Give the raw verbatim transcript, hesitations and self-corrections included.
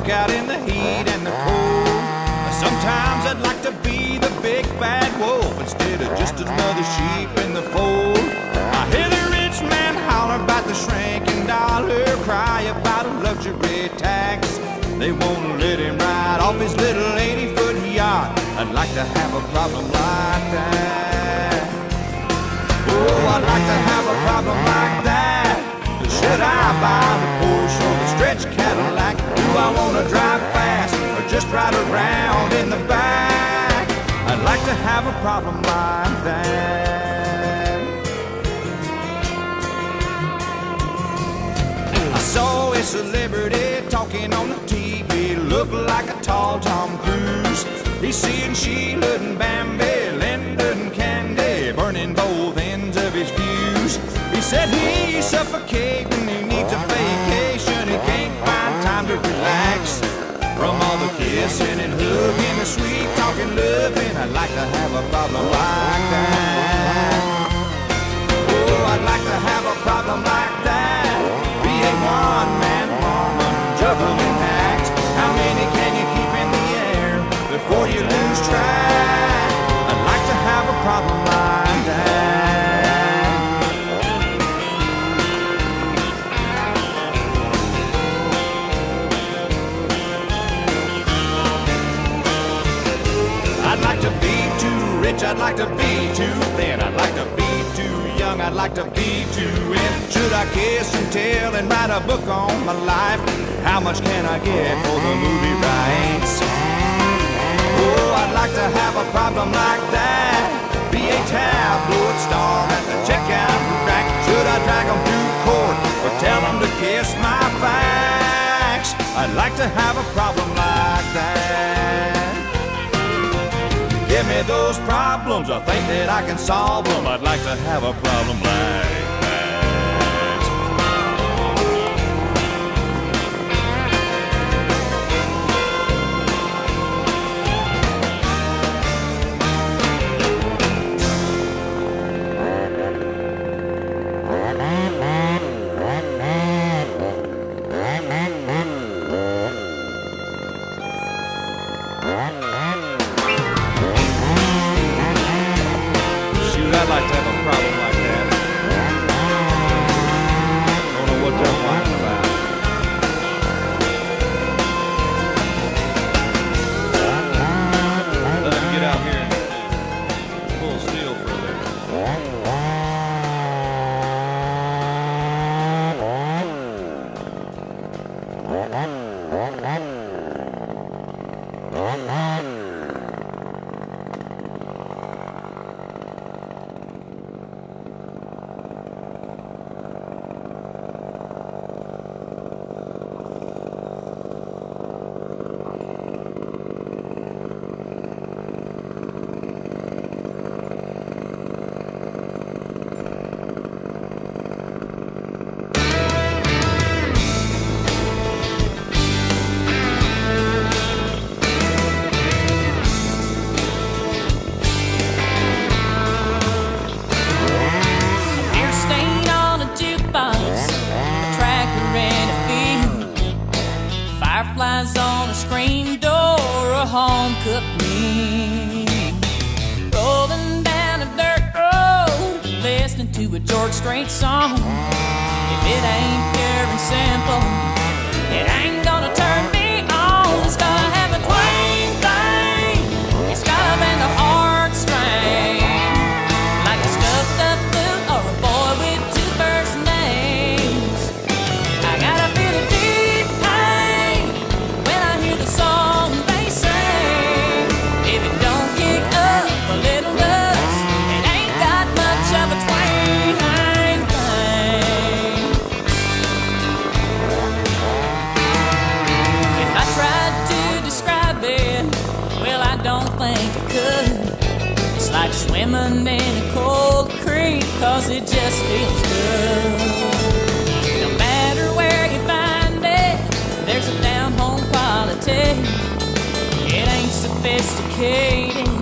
work out in the heat and the cold. Sometimes I'd like to be the big bad wolf instead of just another sheep in the fold. I hear the rich man holler about the shrinking dollar, cry about a luxury tax. They won't let him ride off his little eighty-foot yacht. I'd like to have a problem like that. Oh, I'd like to have a problem like that. Should I buy the Porsche or the stretch Cadillac? Do I want to drive fast or just ride around in the back? I'd like to have a problem like that. I saw a celebrity talking on the T V, looked like a tall Tom Cruise. He's seeing Sheila and Bambi, Linda and Candy, burning both ends of his fuse. He said he's suffocating, he needs a vacation, he can't find time to relax. From all the kissing and hugging, the sweet talking, loving, I'd like to have a problem like that. Oh, I'd like to have a problem like that. Be a one-man woman, juggling acts. How many can you keep in the air before you lose track? I'd like to have a problem like that. I'd like to be too rich, I'd like to be too thin, I'd like to be too young, I'd like to be too in. Should I kiss and tell and write a book on my life? How much can I get for the movie rights? Oh, I'd like to have a problem like that. Be a tabloid star at the checkout rack. Should I drag them through court or tell them to kiss my facts? I'd like to have a problem like that. Give me those problems, I think that I can solve them. I'd like to have a problem like I'd like to have a problem like that. Don't know what they're whining about. Let them get out here and pull steel for a living. Fireflies on a screen door, a home-cooked meal. Rolling down a dirt road, listening to a George Strait song. If it ain't pure and simple, it ain't gonna turn me on. It's gotta have a twang thing, it's gotta bend the heartstring, like a stuffed up boot or a boy with two first names. I gotta feel a deep pain when I hear the song they sing. If it don't kick up a little dust, it ain't got much of a twang thing. If I tried to describe it, well, I don't think I could. It's like swimming in a cold creek, 'cause it just feels good. No matter where you find it, there's a down-home quality. It ain't sophisticated,